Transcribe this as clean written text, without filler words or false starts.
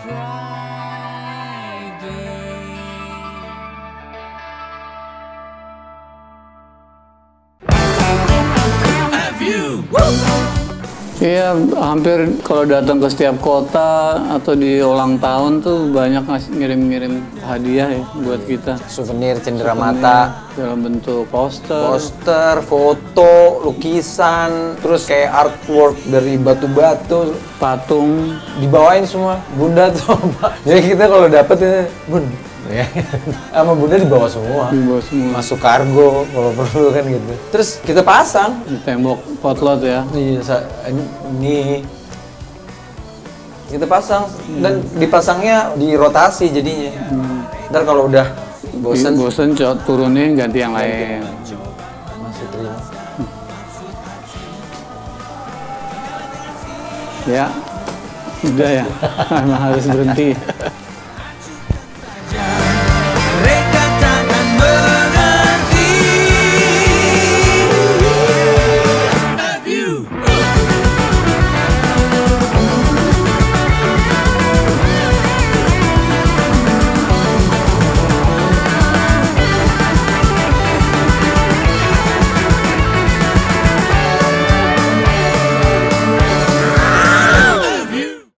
Iya, hampir kalau datang ke setiap kota atau di ulang tahun tuh banyak ngirim-ngirim hadiah ya buat kita. Souvenir cenderamata dalam bentuk poster, foto, lukisan, terus kayak artwork dari batu-batu, patung, dibawain semua. Bunda tuh, Pak. Jadi kita kalau dapet ya, Bun, ya. Sama Bunda dibawa semua. Masuk kargo kalau perlu kan gitu. Terus kita pasang di tembok potlot ya. Iya, ini kita pasang dan dipasangnya di rotasi jadinya. Ntar kalau udah bosen turunin ganti yang lain. Masih terima. Ya, udah ya, emang harus berhenti.